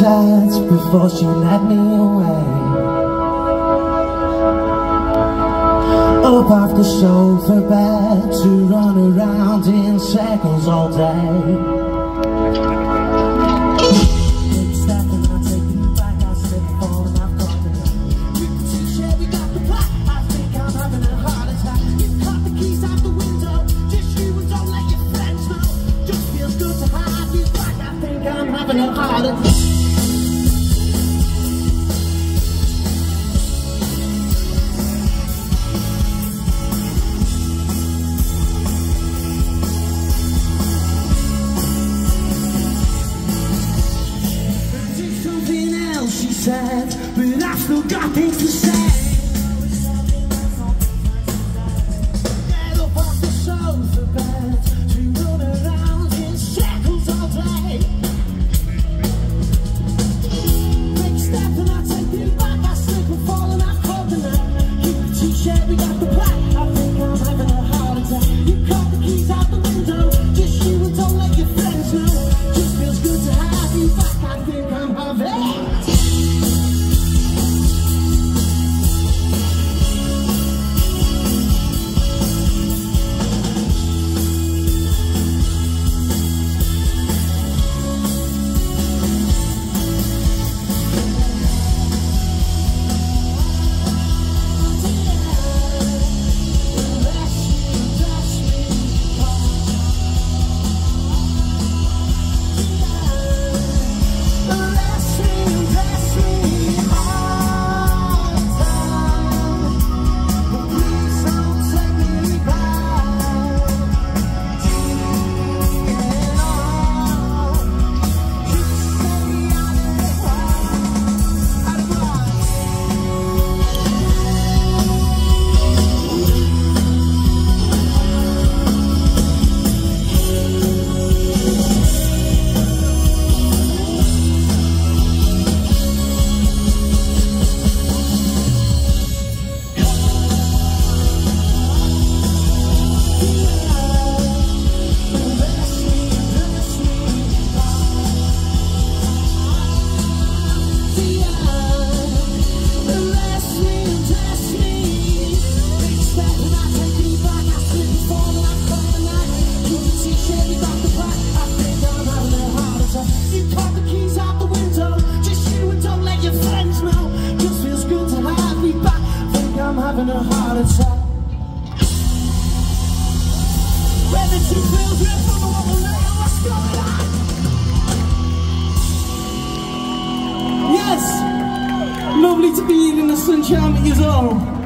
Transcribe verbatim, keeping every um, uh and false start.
Chance before she let me away. Up off the sofa bed to run around in circles all day. Big step and I take you back, I slip, fall and I've got the you can see, share, we got the black. I think I'm having a heart attack. You cut the keys out the window, just you and don't let your friends know. Just feels good to have you back. I think I'm having a heart attack. She said, but I've still got things to say. Get up off the sofa bed to run around in circles all day. Big step and I take you back, I slip and fall and I caught the net. Keep the t-shirt, we got the black. I think I'm having a heart attack. You cut the keys out the window, just you and don't let your friends know. Just feels good to have you back. I think I'm having. Having a heart attack. Where the two feels rip from the wall now, what's going on? Yes! Lovely to be in the sunshine with you all.